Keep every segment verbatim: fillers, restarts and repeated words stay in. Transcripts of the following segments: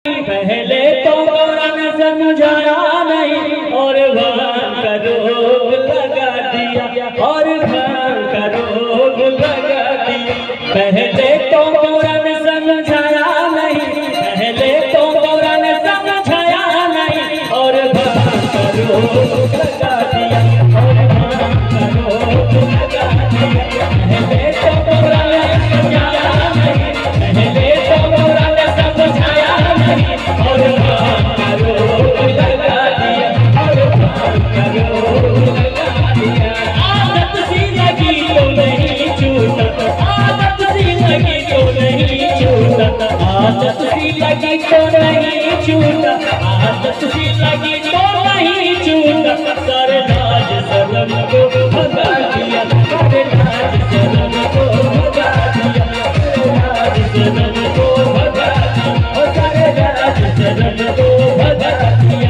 पहले तो गौरा ने समझाया नहीं और भान का रोग लगा दिया और भान का रोग लगा दिया। पहले तो गौरा ने समझाया नहीं, पहले तो गौरा ने समझाया नहीं और भान का रोग लगा दिया और भान का रोग लगा दिया। पहले तो गौरा ने समझाया नहीं, पहले तो गौरा ने समझाया नहीं और भान का रोग लगा दिया और भान का रोग लगा दिया। आदत सी लगी तो नहीं छूटत, आदत सी लगी तो नहीं छूटत, आदत सी लगी तो नहीं छूटत, आदत सी लगी तो नहीं छूटत। सारे लाज शर्म को भगा दिया, सारे लाज शर्म को भगा दिया, लाज शर्म को भगा दिया और सारे लाज शर्म को भगा दिया।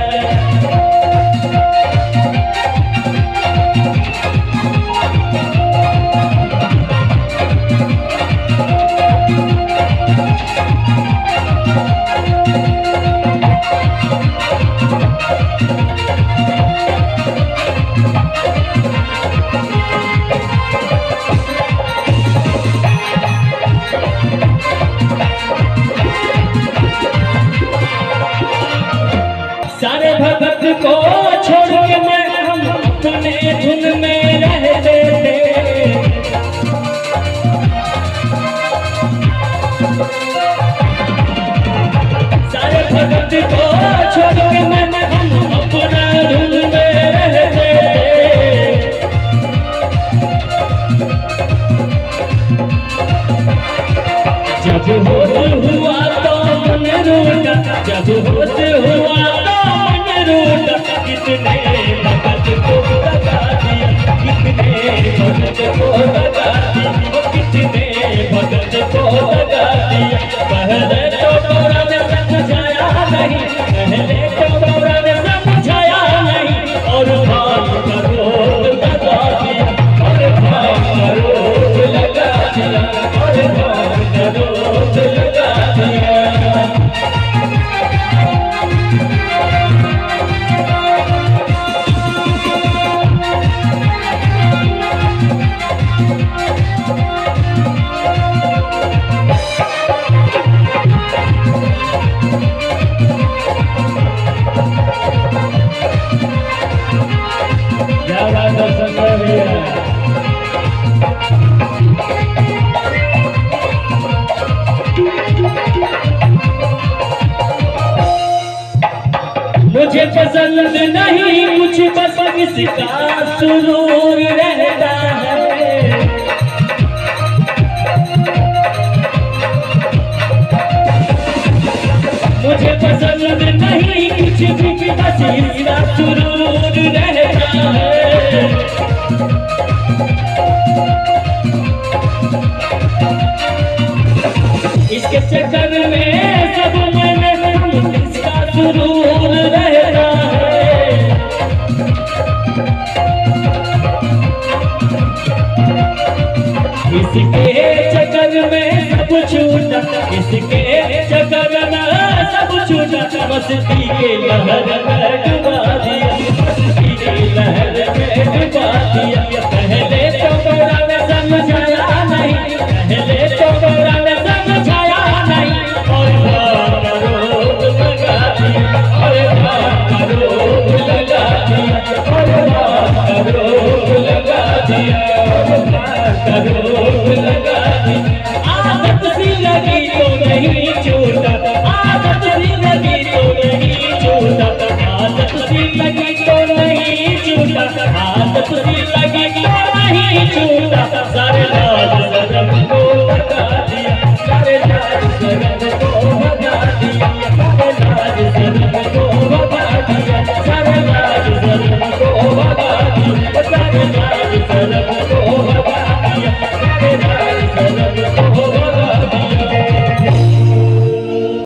सारे भगत को छोड़ के मैं हम अपने धुन में रहते थे। सारे भगत को छोड़ के मैं हम अपना धुन में रहते थे। जब होश हुआ तो मन रूठा, जब होश हुआ कितने भगत को लगा दिया, कितने भगत को लगा दिया, कितने भगत को लगा दिया। पहले तो गौरा ने समझाया नहीं, पहले तो गौरा ने समझाया नहीं और भान का रोग लगा दिया और भान का रोग लगा दिया और भान का रोग लगा दिया। मुझे पसंद नहीं कुछ, बस किसका सुरूर रहता है। मुझे पसंद नहीं कुछ भी, बस इसका सुरूर रहता है। इसके चक्कर में सब मैंने इसका सुरूर रहता है। इसके चक्कर में सब छूटा, इसके चक्कर में सब छूटा। मस्ती के लहर में डुबा दिया, मस्ती के लहर में डुबा दिया। पहले तो गौरा ने समझाया नहीं, पहले तो गौरा ने समझाया नहीं और भान का रोग लगा दिया और भान का रोग लगा दिया और भान का रोग लगा दिया और भान का रोग लगा दिया। आदत सी लगी तो नहीं छूटत, आदत सी लगी तो नहीं छूटत, आदत सी लगी तो नहीं छूटत, आदत सी लगी तो नहीं छूटत। सारे